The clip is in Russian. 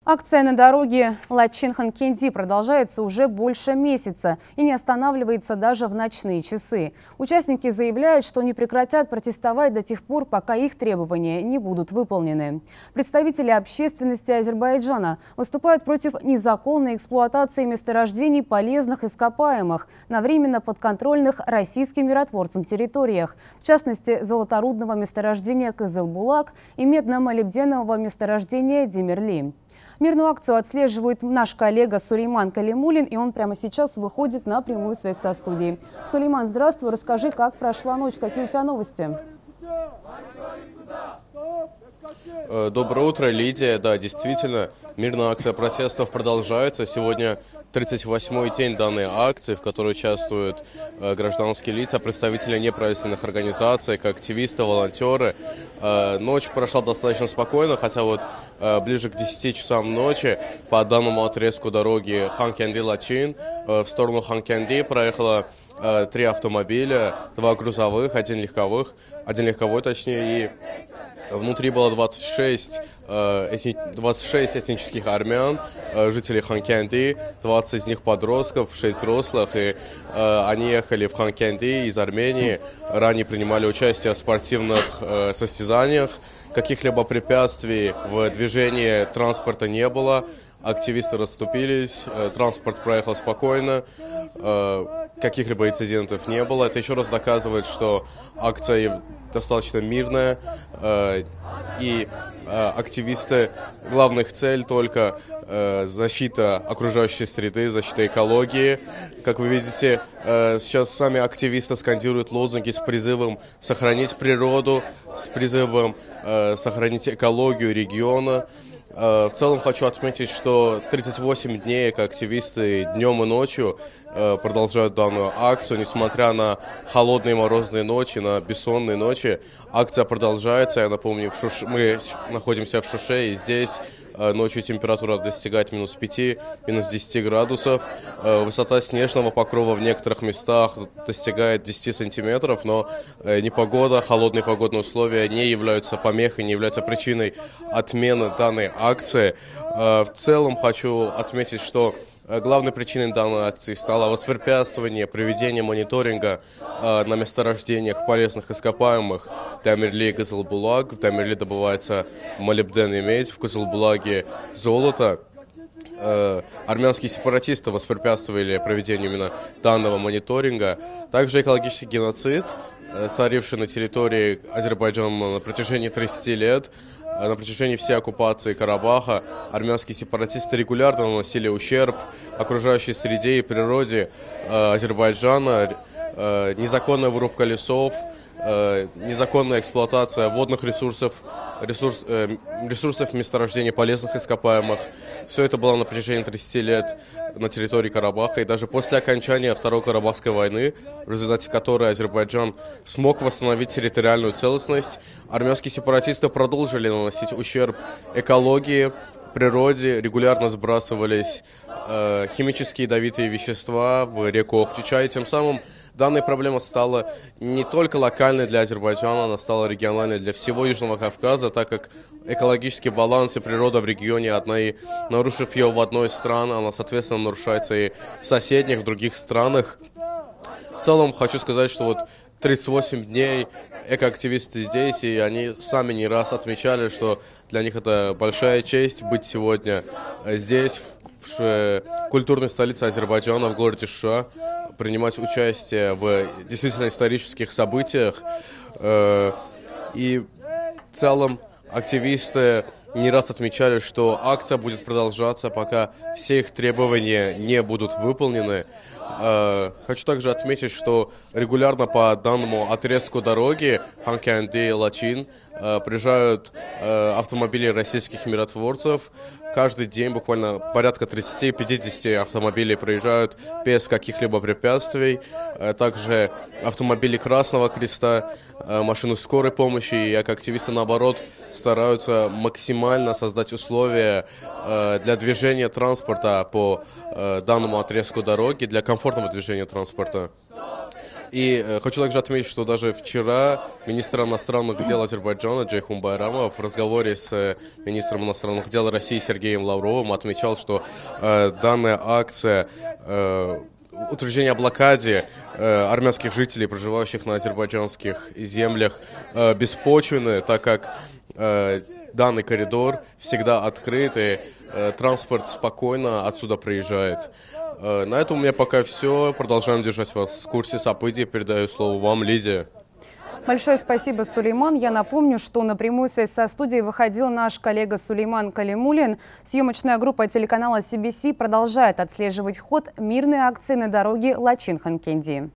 Акция на дороге Лачин-Ханкенди продолжается уже больше месяца и не останавливается даже в ночные часы. Участники заявляют, что не прекратят протестовать до тех пор, пока их требования не будут выполнены. Представители общественности Азербайджана выступают против незаконной эксплуатации месторождений полезных ископаемых на временно подконтрольных российским миротворцам территориях, в частности, золоторудного месторождения Кызылбулак и медно-молибденового месторождения Демирли. Мирную акцию отслеживает наш коллега Сулейман Калимулин, и он прямо сейчас выходит на прямую связь со студией. Сулейман, здравствуй, расскажи, как прошла ночь, какие у тебя новости? Доброе утро, Лидия. Да, действительно, мирная акция протестов продолжается. Сегодня 38-й день данной акции, в которой участвуют гражданские лица, представители неправительственных организаций, как активисты, волонтеры. Ночь прошла достаточно спокойно, хотя вот ближе к 10 часам ночи по данному отрезку дороги Ханкенди-Лачин в сторону Ханкенди проехало 3 автомобиля, 2 грузовых, 1 легковой точнее, и внутри было 26 этнических армян, жителей Ханкенди, 20 из них подростков, 6 взрослых, и они ехали в Ханкенди из Армении, ранее принимали участие в спортивных состязаниях, каких-либо препятствий в движении транспорта не было, активисты расступились, транспорт проехал спокойно, каких-либо инцидентов не было. Это еще раз доказывает, что акция достаточно мирная, и активисты, главных цель только защита окружающей среды, защита экологии. Как вы видите, сейчас сами активисты скандируют лозунги с призывом сохранить природу, с призывом сохранить экологию региона. В целом хочу отметить, что 38 дней, как активисты днем и ночью продолжают данную акцию, несмотря на холодные морозные ночи, на бессонные ночи. Акция продолжается, я напомню, мы находимся в Шуше, и здесь ночью температура достигает -5, -10 градусов. Высота снежного покрова в некоторых местах достигает 10 сантиметров, но непогода, холодные погодные условия не являются помехой, не являются причиной отмены данной акции. В целом хочу отметить, что главной причиной данной акции стало воспрепятствование проведения мониторинга на месторождениях полезных ископаемых Демирли и Кызылбулак. В Демирли добывается молибден и медь, в Кызылбулаге золото. Армянские сепаратисты воспрепятствовали проведению именно данного мониторинга. Также экологический геноцид, царивший на территории Азербайджана на протяжении 30 лет, на протяжении всей оккупации Карабаха, армянские сепаратисты регулярно наносили ущерб окружающей среде и природе Азербайджана, незаконная вырубка лесов, незаконная эксплуатация водных ресурсов месторождений полезных ископаемых. Все это было на протяжении 30 лет на территории Карабаха. И даже после окончания Второй Карабахской войны, в результате которой Азербайджан смог восстановить территориальную целостность, армянские сепаратисты продолжили наносить ущерб экологии, природе, регулярно сбрасывались химические ядовитые вещества в реку Охтича, и тем самым данная проблема стала не только локальной для Азербайджана, она стала региональной для всего Южного Кавказа, так как экологический баланс и природа в регионе одна, и нарушив ее в одной из стран, она, соответственно, нарушается и в соседних, в других странах. В целом, хочу сказать, что вот 38 дней экоактивисты здесь, и они сами не раз отмечали, что для них это большая честь быть сегодня здесь, в культурной столице Азербайджана, в городе Шуша, принимать участие в действительно исторических событиях. И в целом активисты не раз отмечали, что акция будет продолжаться, пока все их требования не будут выполнены. Хочу также отметить, что регулярно по данному отрезку дороги Ханкенди-Лачин приезжают автомобили российских миротворцев. Каждый день буквально порядка 30-50 автомобилей проезжают без каких-либо препятствий. Также автомобили Красного Креста, машины скорой помощи, и активисты, наоборот, стараются максимально создать условия для движения транспорта по данному отрезку дороги, для комфортного движения транспорта. И хочу также отметить, что даже вчера министр иностранных дел Азербайджана Джейхун Байрамов в разговоре с министром иностранных дел России Сергеем Лавровым отмечал, что данная акция утверждение о блокаде армянских жителей, проживающих на азербайджанских землях, беспочвенны, так как данный коридор всегда открыт и транспорт спокойно отсюда проезжает. На этом у меня пока все. Продолжаем держать вас в курсе событий. Передаю слово вам, Лидия. Большое спасибо, Сулейман. Я напомню, что на прямую связь со студией выходил наш коллега Сулейман Калимулин. Съемочная группа телеканала CBC продолжает отслеживать ход мирной акции на дороге Лачин-Ханкенди.